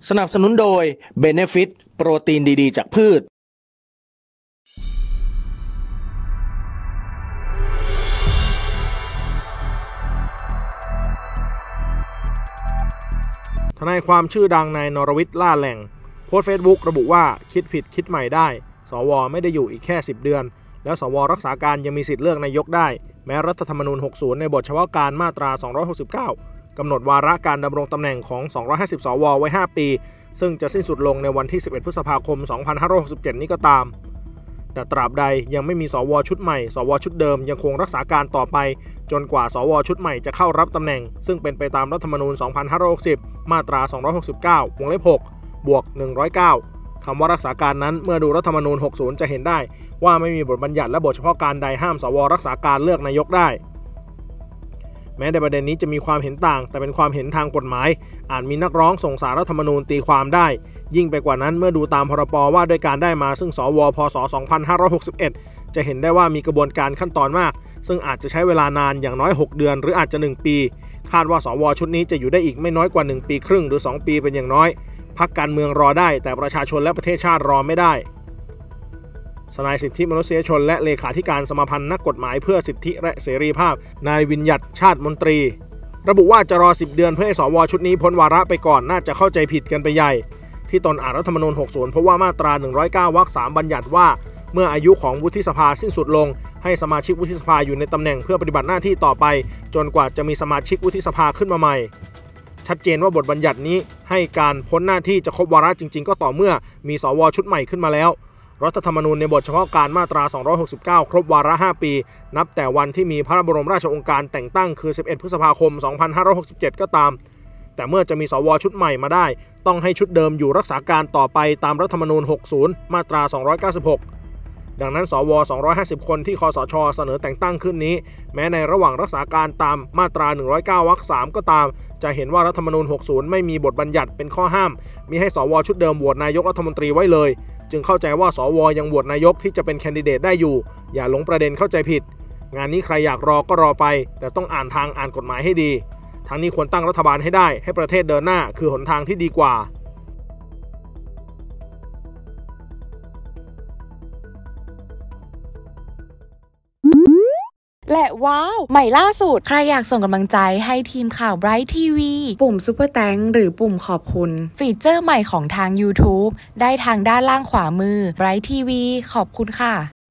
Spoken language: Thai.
สนับสนุนโดย Benefit โปรตีนดีๆจากพืชทนายความชื่อดังนายนรวิทย์ล่าแหล่งโพสต์เฟซบุ๊กระบุว่าคิดผิดคิดใหม่ได้สวไม่ได้อยู่อีกแค่10 เดือนแล้วสวรักษาการยังมีสิทธิ์เลือกนายกได้แม้รัฐธรรมนูญ60ในบทเฉพาะการมาตรา269กำหนดวาระการดำรงตำแหน่งของ250สวไว้5ปีซึ่งจะสิ้นสุดลงในวันที่11พฤษภาคม2567นี้ก็ตามแต่ตราบใดยังไม่มีสวชุดใหม่สวชุดเดิมยังคงรักษาการต่อไปจนกว่าสวชุดใหม่จะเข้ารับตำแหน่งซึ่งเป็นไปตามรัฐธรรมนูญ2560มาตรา269วงเล็บ6บวก109คำว่ารักษาการนั้นเมื่อดูรัฐธรรมนูญ60จะเห็นได้ว่าไม่มีบทบัญญัติและบทเฉพาะการใดห้ามสวรักษาการเลือกนายกได้แม้ในประเด็นนี้จะมีความเห็นต่างแต่เป็นความเห็นทางกฎหมายอาจมีนักร้องส่งสารรัฐธรรมนูญตีความได้ยิ่งไปกว่านั้นเมื่อดูตามพรบว่าด้วยการได้มาซึ่งสวพศ2561จะเห็นได้ว่ามีกระบวนการขั้นตอนมากซึ่งอาจจะใช้เวลานานอย่างน้อย6 เดือนหรืออาจจะ1 ปีคาดว่าสวชุดนี้จะอยู่ได้อีกไม่น้อยกว่า1 ปีครึ่งหรือ2 ปีเป็นอย่างน้อยพรรคการเมืองรอได้แต่ประชาชนและประเทศชาติรอไม่ได้ทนายสิทธิมนุษยชนและเลขาธิการสมาพันธ์นักกฎหมายเพื่อสิทธิและเสรีภาพนายวิญญัติชาติมนตรีระบุว่าจะรอ10 เดือนเพื่อให้สวชุดนี้พ้นวาระไปก่อนน่าจะเข้าใจผิดกันไปใหญ่ที่ตนอ่านรัฐธรรมนูญ60เพราะว่ามาตรา109วรรค3บัญญัติว่าเมื่ออายุของวุฒิสภาสิ้นสุดลงให้สมาชิกวุฒิสภาอยู่ในตำแหน่งเพื่อปฏิบัติหน้าที่ต่อไปจนกว่าจะมีสมาชิกวุฒิสภาขึ้นมาใหม่ชัดเจนว่าบทบัญญัตินี้ให้การพ้นหน้าที่จะครบวาระจริงๆก็ต่อเมื่อมีสวชุดใหม่ขึ้นมาแล้วรัฐธรรมนูญในบทเฉพาะการมาตรา269ครบวาระ5 ปีนับแต่วันที่มีพระบรมราชโองการแต่งตั้งคือ11พฤษภาคม2567ก็ตามแต่เมื่อจะมีสวชุดใหม่มาได้ต้องให้ชุดเดิมอยู่รักษาการต่อไปตามรัฐธรรมนูญ60มาตรา296ดังนั้นสว250คนที่คสช.เสนอแต่งตั้งขึ้นนี้แม้ในระหว่างรักษาการตามมาตรา109วรรค3ก็ตามจะเห็นว่ารัฐธรรมนูญ60ไม่มีบทบัญญัติเป็นข้อห้ามมิให้สวชุดเดิมโหวตนายกรัฐมนตรีไว้เลยจึงเข้าใจว่าสวยังโหวตนายกที่จะเป็นแคนดิเดตได้อยู่อย่าหลงประเด็นเข้าใจผิดงานนี้ใครอยากรอก็รอไปแต่ต้องอ่านกฎหมายให้ดีทั้งนี้ควรตั้งรัฐบาลให้ได้ให้ประเทศเดินหน้าคือหนทางที่ดีกว่าและว้าวใหม่ล่าสุดใครอยากส่งกำลังใจให้ทีมข่าว Bright TV ปุ่มซุปเปอร์แตงหรือปุ่มขอบคุณฟีเจอร์ใหม่ของทาง YouTube ได้ทางด้านล่างขวามือ Bright TV ขอบคุณค่ะ